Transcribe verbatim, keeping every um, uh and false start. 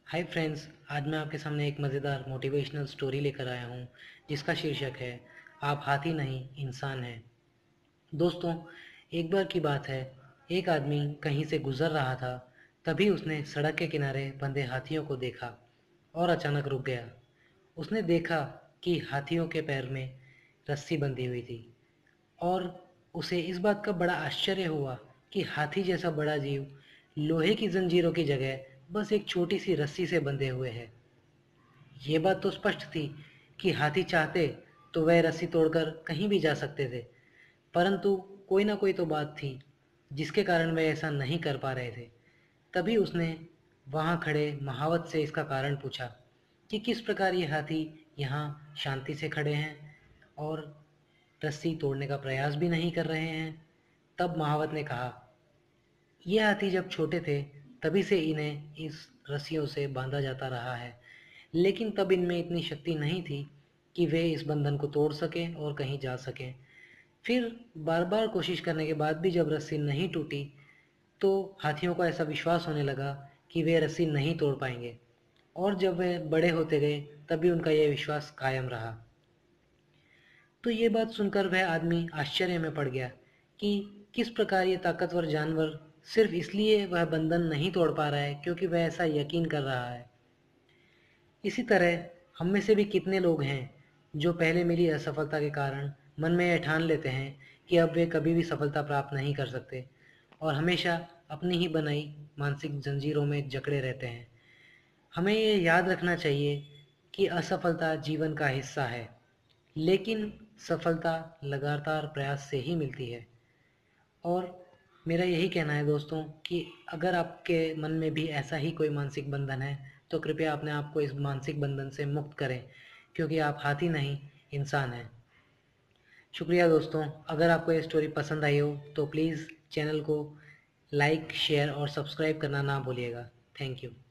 Hi friends, आज मैं आपके सामने एक मज़ेदार मोटिवेशनल स्टोरी लेकर आया हूँ जिसका शीर्षक है आप हाथी नहीं इंसान हैं। दोस्तों, एक बार की बात है, एक आदमी कहीं से गुजर रहा था। तभी उसने सड़क के किनारे बंधे हाथियों को देखा और अचानक रुक गया। उसने देखा कि हाथियों के पैर में रस्सी बंधी हुई थी और उसे इस बात का बड़ा आश्चर्य हुआ कि हाथी जैसा बड़ा जीव लोहे की जंजीरों की जगह बस एक छोटी सी रस्सी से बंधे हुए है। ये बात तो स्पष्ट थी कि हाथी चाहते तो वह रस्सी तोड़कर कहीं भी जा सकते थे, परंतु कोई ना कोई तो बात थी जिसके कारण वह ऐसा नहीं कर पा रहे थे। तभी उसने वहाँ खड़े महावत से इसका कारण पूछा कि किस प्रकार ये हाथी यहाँ शांति से खड़े हैं और रस्सी तोड़ने का प्रयास भी नहीं कर रहे हैं। तब महावत ने कहा, ये हाथी जब छोटे थे तभी से इन्हें इस रस्सियों से बांधा जाता रहा है, लेकिन तब इनमें इतनी शक्ति नहीं थी कि वे इस बंधन को तोड़ सकें और कहीं जा सकें। फिर बार बार कोशिश करने के बाद भी जब रस्सी नहीं टूटी तो हाथियों को ऐसा विश्वास होने लगा कि वे रस्सी नहीं तोड़ पाएंगे, और जब वे बड़े होते गए तभी उनका यह विश्वास कायम रहा। तो ये बात सुनकर वह आदमी आश्चर्य में पड़ गया कि किस प्रकार ये ताकतवर जानवर सिर्फ इसलिए वह बंधन नहीं तोड़ पा रहा है क्योंकि वह ऐसा यकीन कर रहा है। इसी तरह हम में से भी कितने लोग हैं जो पहले मिली असफलता के कारण मन में यह ठान लेते हैं कि अब वे कभी भी सफलता प्राप्त नहीं कर सकते और हमेशा अपनी ही बनाई मानसिक जंजीरों में जकड़े रहते हैं। हमें ये याद रखना चाहिए कि असफलता जीवन का हिस्सा है, लेकिन सफलता लगातार प्रयास से ही मिलती है। और मेरा यही कहना है दोस्तों कि अगर आपके मन में भी ऐसा ही कोई मानसिक बंधन है तो कृपया अपने आप को इस मानसिक बंधन से मुक्त करें, क्योंकि आप हाथी नहीं इंसान हैं। शुक्रिया दोस्तों, अगर आपको ये स्टोरी पसंद आई हो तो प्लीज़ चैनल को लाइक शेयर और सब्सक्राइब करना ना भूलिएगा। Thank you.